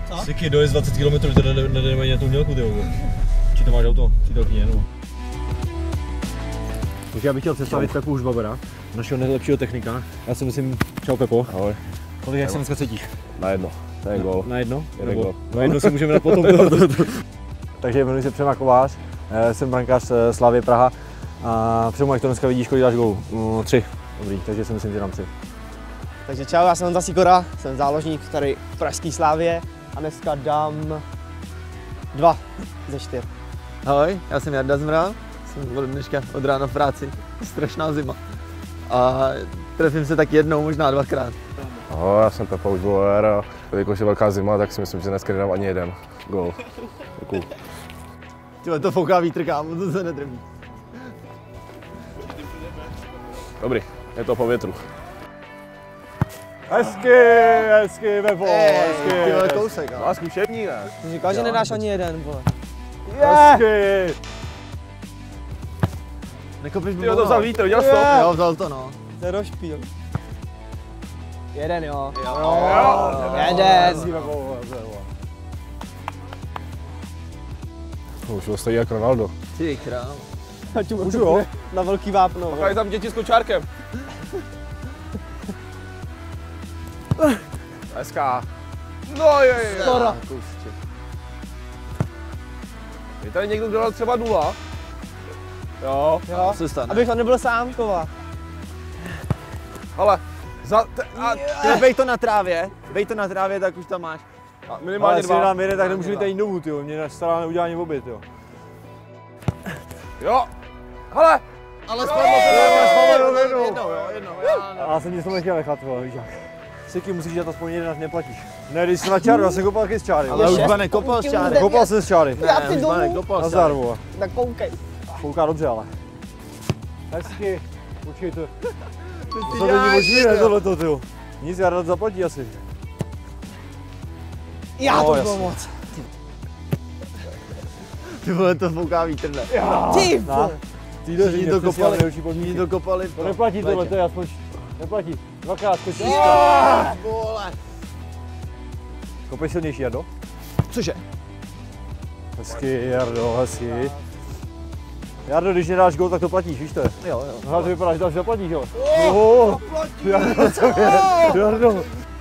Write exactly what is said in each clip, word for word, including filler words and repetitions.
Siky, dojezd dvacet kilometrů, teda nemají na tu mělku, ty jo. Či to máš auto, přítelkyně, nebo? Takže já bych chtěl představit takovou už babera, našeho nejlepšího technika. Já si myslím, čau Pepo. Ahoj. Kolik, jak se dneska cítíš? Na jedno, to je gól. Na jedno? Jeden gól. Na jedno si můžeme dát potom. Takže jmenuji se Přema Kovář, jsem brankář Slavie Praha a Přemu, jak to dneska vidíš, kolik dáš gólů? Mm, tři. Dobrý, takže si myslím, že dám tři. Takže čau, já jsem Honza Sikora, jsem záložník tady v pražský Slávě a dneska dám dva ze čtyř. Ahoj, já jsem Jarda Zmral, jsem od dneška od rána v práci, strašná zima. A trefím se tak jednou, možná dvakrát. Ahoj, já jsem Pepa Užboler a jelikož je velká zima, tak si myslím, že dneska nedám ani jeden gól. Děkuju. Tyhle, to fouká vítr, kámo, to se nedrví. Dobrý, je to po větru. Hezky, hezky, Pepo, hezky. Tyhle kousek, No a zkušební, ne? Ty říkal, že nedáš ani jeden, vole. Hezky. Nekopíš Ty to vzal vítr, viděl jsi to? Jo, vzal to, no. To je rozpíl. Jeden, jo. Jo. Jo. Jeden. Už to stojí jako Ronaldo. Ty král. Můžu, jo? Na velký vápno. Pachaj tam děti s kočárkem. Hezká. No je, je. Skoro. Je tady někdo, kdo dal třeba nula? Jo. Jo. Co se stane? Abych tam nebyl sám, Kova. Ale, za, te, a, Ty bej to na trávě, bej to na trávě, tak už tam máš. a minimálně Ale dva. dám jeden, tak nemůžu mít ani novou, tyjo. Mě stará neudělá ani oběd, jo. Jo. Hele. Ale spadlo to, spadlo jednou. jednou, jo, jednou, A já jsem nic nechtěl nechat, vole, víš jak. Siky, musíš dát aspoň jeden, ať neplatíš. Ne, když jsi na čáru, já jsem kopal taky z čáry. Ale už šest. bude nekopal z čáry. Kopal jsem z čáry. Já ty už domů. bude nekopal z Nazdar, čáry. vole. Tak koukej. Kouká dobře, ale. Hezky. Počkej to. Ty To není děláš, možný, ne jo. tohleto, tyjo. Nic, já rád zaplatí asi. Já No, to jasně. bylo moc. Ty vole, to fouká vítr, ne? Ty Na. vole. Týden Všichni římě, to přesně, kopali, nejlepší všichni podmínky. to kopali. To neplatí tohle, to je aspoň, neplatí. Dvakrát skočíš. Vole. Kopej silnější, Jardo. Cože? Hezky, Jardo, hezky. Jardo, když nedáš gól, tak to platíš, víš to je? Jo, jo. No, to vypadá, že to až zaplatíš, jo? Oh, Jardo, co je? Jardo.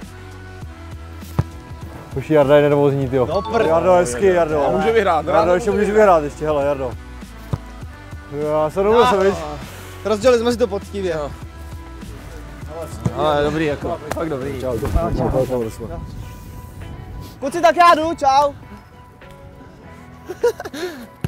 Už Jarda je nervózní, tyjo. No prd. Jardo, hezky, Jardo. A může vyhrát. Jardo, ještě můžeš vyhrát, ještě, hele, Jardo. Já se domluvil jsem, víš? Rozdělili jsme si to poctivě. Ale dobrý, jako, fakt dobrý. Čau, čau, čau, čau. Kluci, tak já jdu, čau.